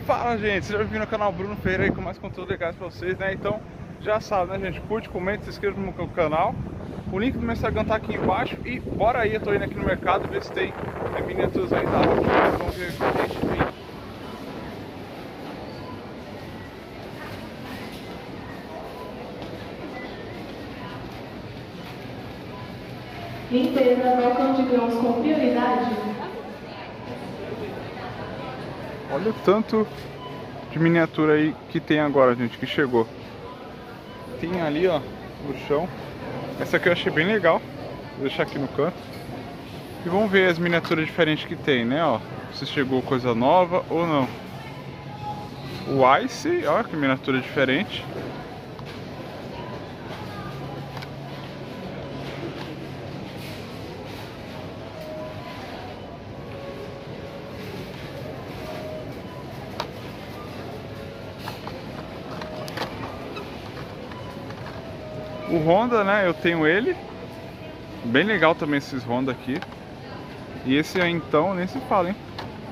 Fala, gente, seja bem-vindo ao canal Bruno Ferreira aí com mais conteúdo legal pra vocês, né? Então, já sabe, né, gente? Curte, comente, se inscreva no meu canal. O link do meu Instagram tá aqui embaixo. E bora aí, eu tô indo aqui no mercado ver se tem miniaturas aí da Hot Wheels. Vamos ver o que a gente tem. Limpeza, balcão de grãos com prioridade. Olha o tanto de miniatura aí que tem agora, gente, que chegou. Tem ali, ó, no chão. Essa aqui eu achei bem legal. Vou deixar aqui no canto. E vamos ver as miniaturas diferentes que tem, né, ó. Se chegou coisa nova ou não. O Ice, ó, que miniatura diferente. O Honda, né, eu tenho ele. Bem legal também esses Honda aqui. E esse aí então, nem se fala, hein.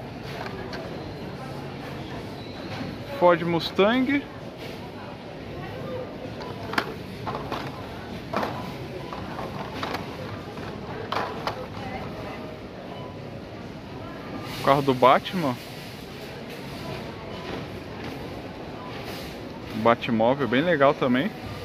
Ford Mustang. O carro do Batman. O Batmóvel, bem legal também.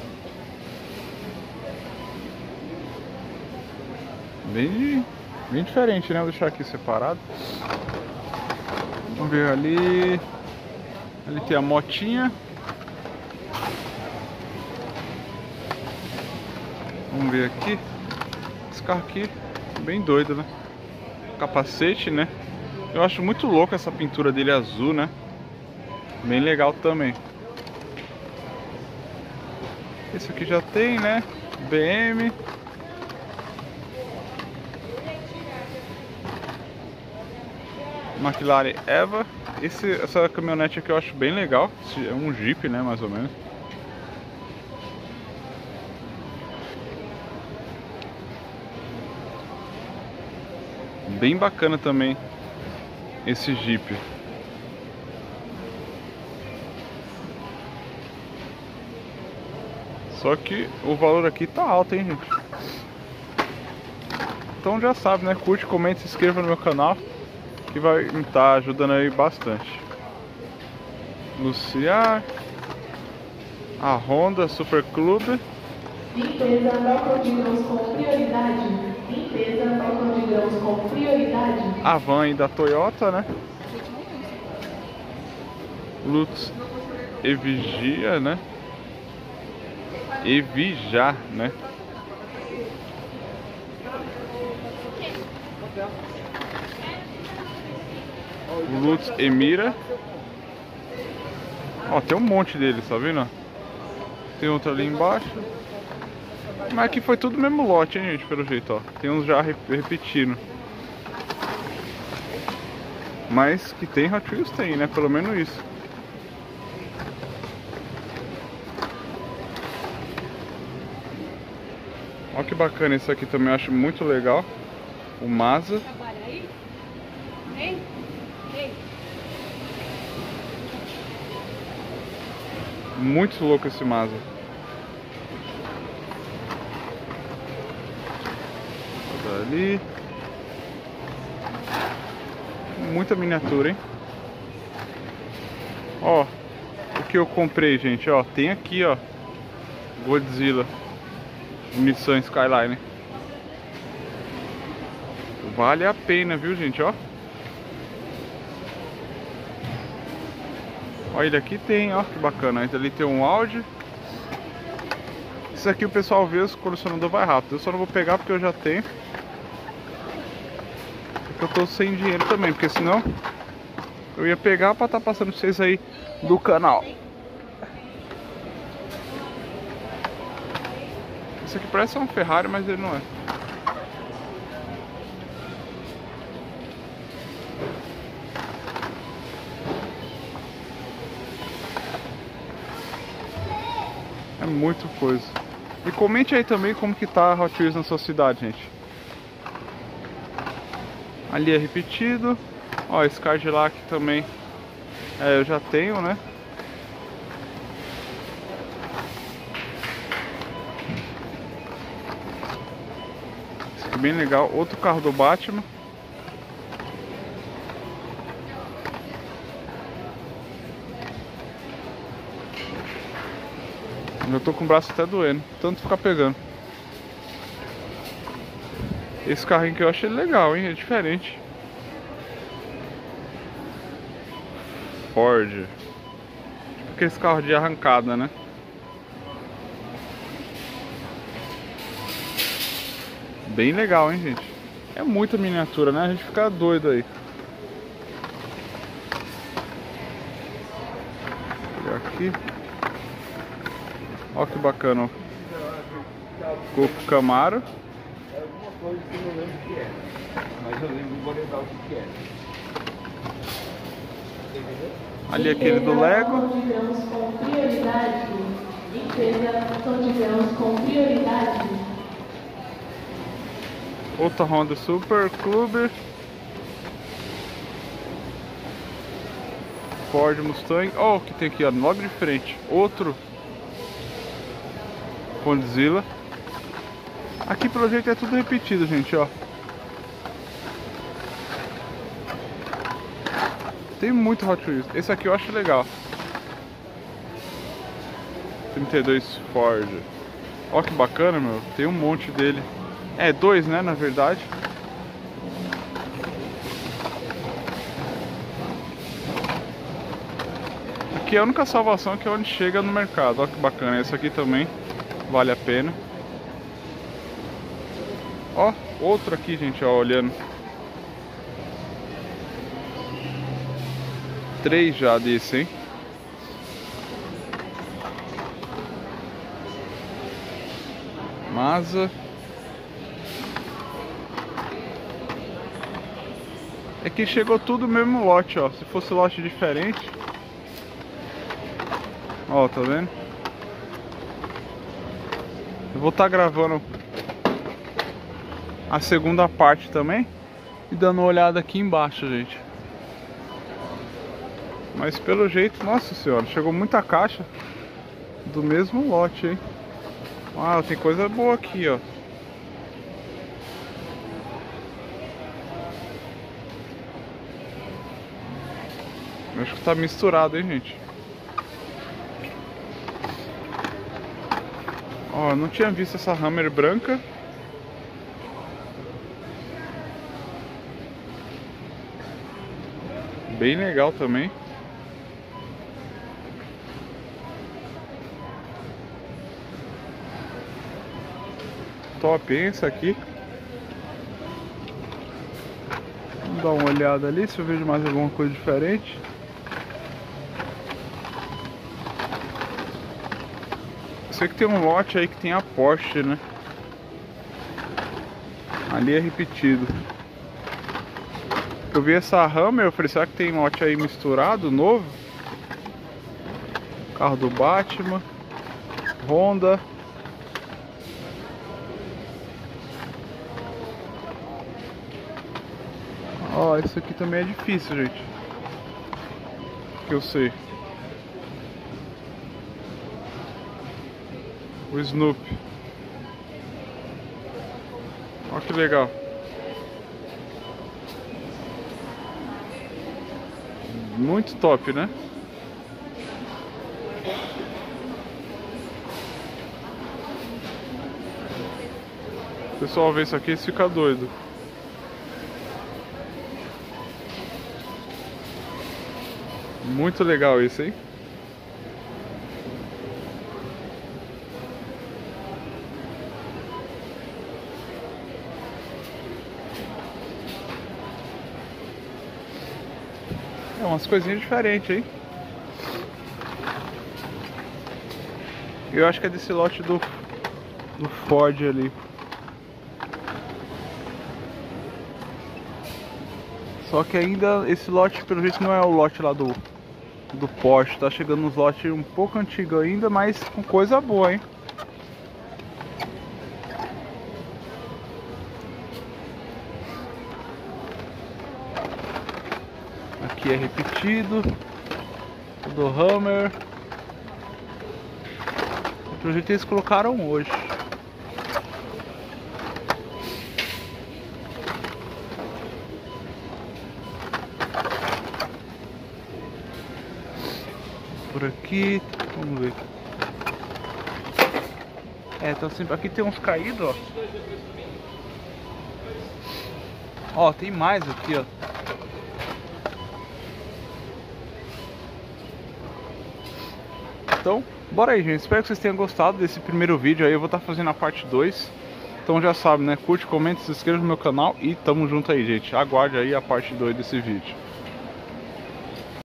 Bem diferente, né? Vou deixar aqui separado. Vamos ver ali. Ali tem a motinha. Vamos ver aqui. Esse carro aqui, bem doido, né? Capacete, né? Eu acho muito louco essa pintura dele azul, né? Bem legal também. Esse aqui já tem, né? BM. McLaren Eva. Essa caminhonete aqui eu acho bem legal. É um Jeep, né, mais ou menos. Bem bacana também esse Jeep. Só que o valor aqui tá alto, hein, gente? Então já sabe, né? Curte, comente, se inscreva no meu canal, que vai estar ajudando aí bastante. Luciar, a Honda Super Clube. Limpeza, balcão de grãos com prioridade. Limpeza, balcão de grãos com prioridade. A van aí da Toyota, né? Lutz Evigia, né? Evija, né? Lutz Emira. Ó, tem um monte deles, tá vendo? Tem outro ali embaixo. Mas aqui foi tudo mesmo lote, hein, gente, pelo jeito, ó. Tem uns já repetindo. Mas que tem Hot Wheels tem, né? Pelo menos isso. Olha que bacana esse aqui também, eu acho muito legal. O Mazda. Muito louco esse Mazda. Ali. Muita miniatura, hein? Ó, o que eu comprei, gente, ó, tem aqui, ó, Godzilla, Nissan Skyline. Vale a pena, viu, gente, ó. Ó, ele aqui tem, ó, que bacana. Aí ali tem um Audi. Isso aqui o pessoal vê, os colecionadores vai rápido. Eu só não vou pegar porque eu já tenho. Porque eu tô sem dinheiro também, porque senão eu ia pegar pra estar passando pra vocês aí do canal. Esse aqui parece um Ferrari, mas ele não é. É muito coisa. E comente aí também como que tá a Hot Wheels na sua cidade, gente. Ali é repetido. Ó, esse Cadillac também É, eu já tenho, né? Esse aqui é bem legal. Outro carro do Batman. Eu tô com o braço até doendo, tanto ficar pegando. Esse carrinho que eu achei legal, hein? É diferente. Ford. Tipo aqueles carros de arrancada, né? Bem legal, hein, gente? É muita miniatura, né? A gente fica doido aí. Olha aqui. Olha que bacana, ó. Coco Camaro. É alguma coisa que eu não lembro o que é. Mas eu lembro, vou lembrar o que é. Ali aquele do Lego. Tom de grãos com prioridade. Limpeza, tom de grãos com prioridade. Outra Honda Super Clube. Ford Mustang. Ó, o que tem aqui, ó, logo de frente. Outro Condzilla. Aqui pelo jeito é tudo repetido, gente, ó. Tem muito Hot Wheels. Esse aqui eu acho legal. 32 Ford. Ó que bacana, meu. Tem um monte dele. É, dois, né, na verdade. Aqui é a única salvação que é onde chega no mercado. Ó que bacana. Esse aqui também vale a pena. Ó, outro aqui, gente, ó, olhando. 3 já desse, hein? Mazda. É que chegou tudo no mesmo lote, ó. Se fosse lote diferente. Ó, tá vendo? Eu vou estar gravando a segunda parte também e dando uma olhada aqui embaixo, gente. Mas pelo jeito, nossa senhora, chegou muita caixa do mesmo lote, hein? Ah, tem coisa boa aqui, ó. Acho que tá misturado, hein, gente? Ó, não tinha visto essa Hammer branca. Bem legal também. Top, hein, essa aqui. Vamos dar uma olhada ali, se eu vejo mais alguma coisa diferente. Sei que tem um lote aí que tem a Porsche, né? Ali é repetido. Eu vi essa Hammer, eu falei, será que tem lote aí misturado, novo? Carro do Batman. Honda. Ó, isso aqui também é difícil, gente. Que eu sei. O Snoopy. Olha que legal. Muito top, né? O pessoal vê isso aqui e fica doido. Muito legal isso, hein? É umas coisinhas diferentes, hein? Eu acho que é desse lote do Ford ali. Só que ainda esse lote, pelo jeito, não é o lote lá do Porsche. Tá chegando uns lotes um pouco antigos ainda, mas com coisa boa, hein? Aqui é repetido. O do Hammer. Pelo jeito eles colocaram hoje. Por aqui, vamos ver. Então sempre aqui tem uns caídos, ó. Ó, tem mais aqui, ó. Então, bora aí, gente. Espero que vocês tenham gostado desse primeiro vídeo aí. Eu vou estar fazendo a parte 2. Então já sabe, né? Curte, comenta, se inscreva no meu canal e tamo junto aí, gente. Aguarde aí a parte 2 desse vídeo.